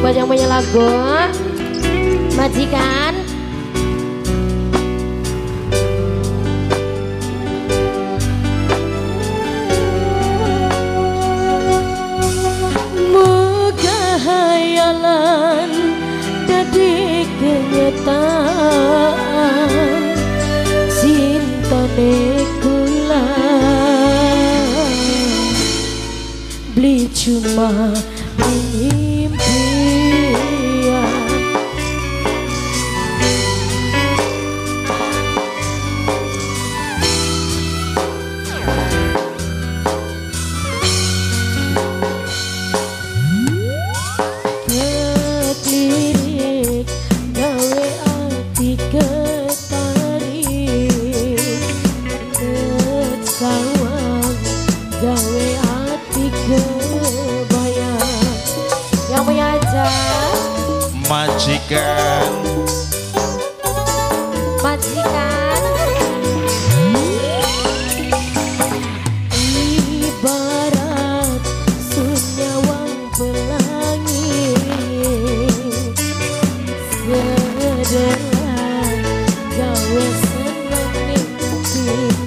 buat yang punya lagu majikan. Moga hayalan dadi kenyataan cintane kula beli cuma impian. Kelirik gawe ati ketarik, sawang gawe ati kebayang. Yang punya aja majikan. majikan. Ibarat sunyawang pelangi, sederhan gawe seneng mimpi.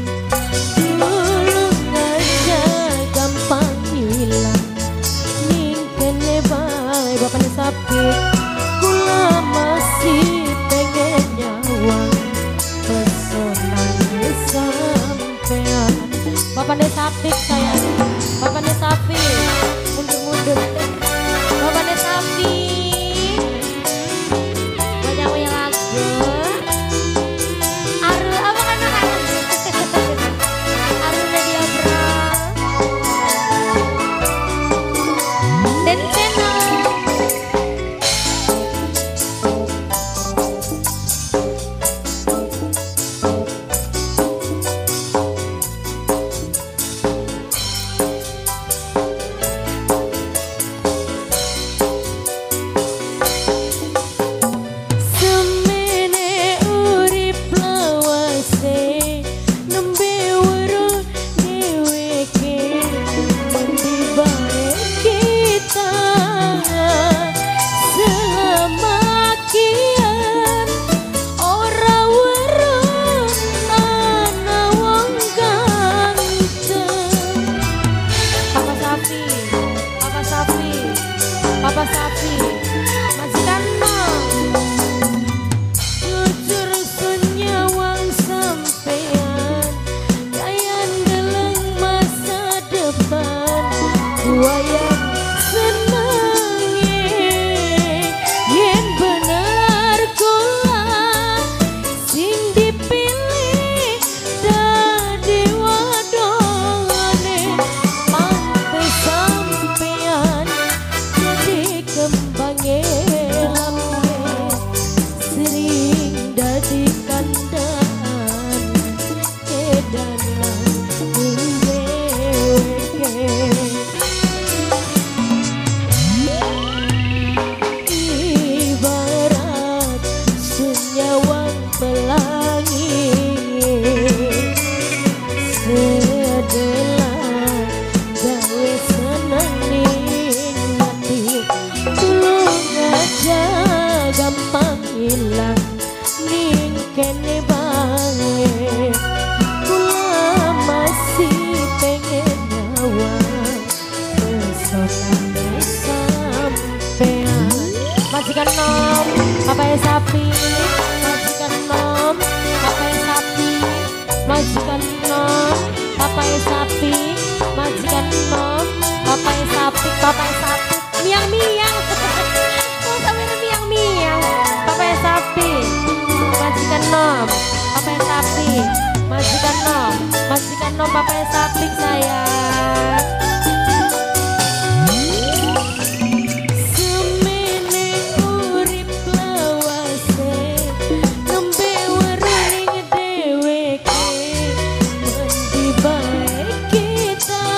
Dulu aja gampang hilang, ning kene bae bapaknya sapi. Kula masih pengen nyawang pesonanya sampean. Bapaknya sapi sayang, bapaknya sapi. Mundur-mundur. Bapaknya sapi. Buat yang punya lagu. Aru apa kan namanya? Aru Media Bro. Dan channel. Semene urip lawase nembe weruh dheweke, mandi bae kita selama kian ora weruh ana wong ganteng. Papa sapi. Papa sapi. Papa sapi. Majikan Mom. Jujur senyawang sampean, kayan deleng masa depan. Wayang senenge yen bener kula sing dipilih dadi wadone. Mantes sampean jadi kembange lambe, sering dadi kandaan edanan ning dheweke. Ibarat sunyawang pelangi, sedelah gawe seneng ning ati. Tulung aja gampang hilang, ning kene bae kula masih pengen nyawang pesonanya sampean. Majikan Nom, bapaknya sapi. Majikan Nom, bapaknya sapi. Majikan Nom, bapaknya sapi. Majikan Nom, bapaknya sapi. Bapaknya sapi. Miang-miang. Oh, sampai miang-miang. Bapaknya sapi. Majikan Nom, bapaknya sapi. Majikan Nom, majikan Nom, bapaknya sapi sayang. Semene urip lawase nembe weruh ning dheweke, mandi bae kita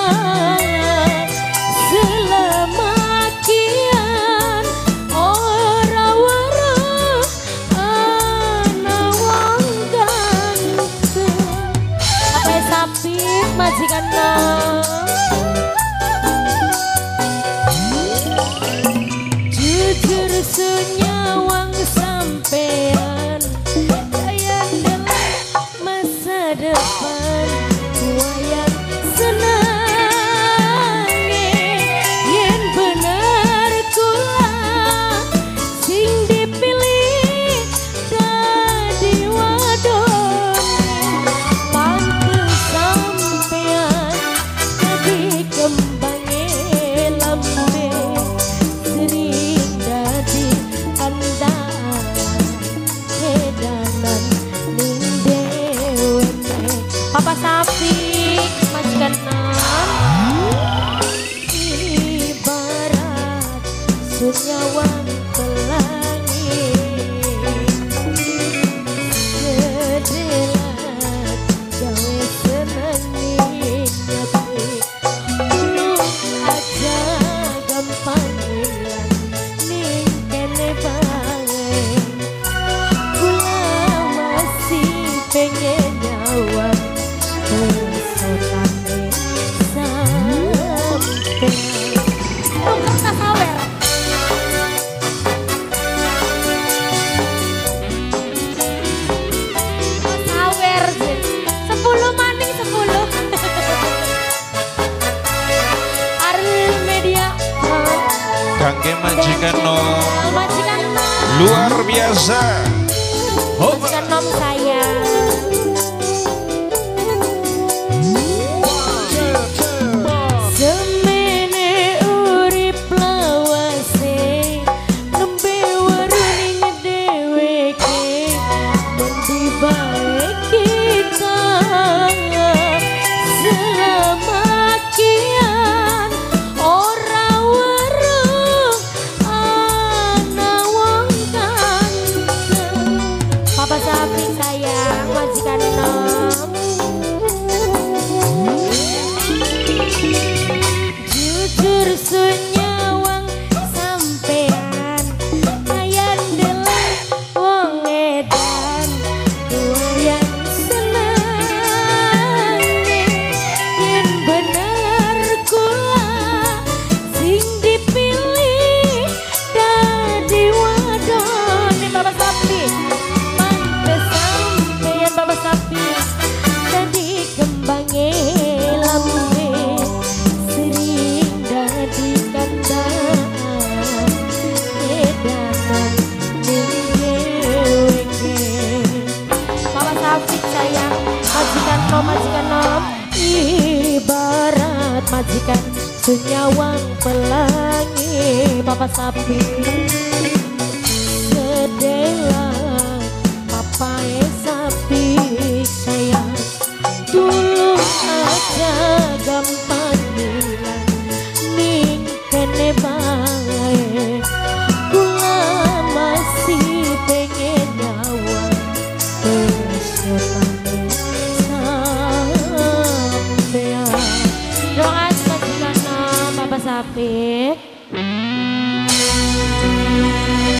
selama kian ora weruh ana wong ganteng. Bapaknya sapi, majikan Nom. senyawang sampean daya dalam masa depan wayang senange yen bener kula sing dipilih dadi wadon pantes sampean dadi kembange lambe sering dadi andaan edanan ning dheweke Papa Sapi majikan nom ibarat sunyawang pelangi sedelat gawe senengi nyepi ulung aja gampang hilang ning kene bae kula masih pengen nyawang pesonane sampean tuker sasawer sawer sih 10 maning 10 Arul Media Kangge majikan nom majikan nom luar biasa. majikan nom saya semene urip lawase nembe weruning dheweke mendi bae kita selama kian ora weruh ana wong ganteng Papa Sapi sayang majikan nom jujur senyawang sampean ayan delan wong edan wayang senange yen bener kula sing dipilih dadi wadon Bapak Sapi pantes sampean Bapak Sapi dadi kembange lambe sering dadi kandang edanan ning dheweke Papa Sapi sayang majikan nom ibarat majikan senyawang pelangi Papa Sapi sedelang papae sapi sayang tulung aja gampang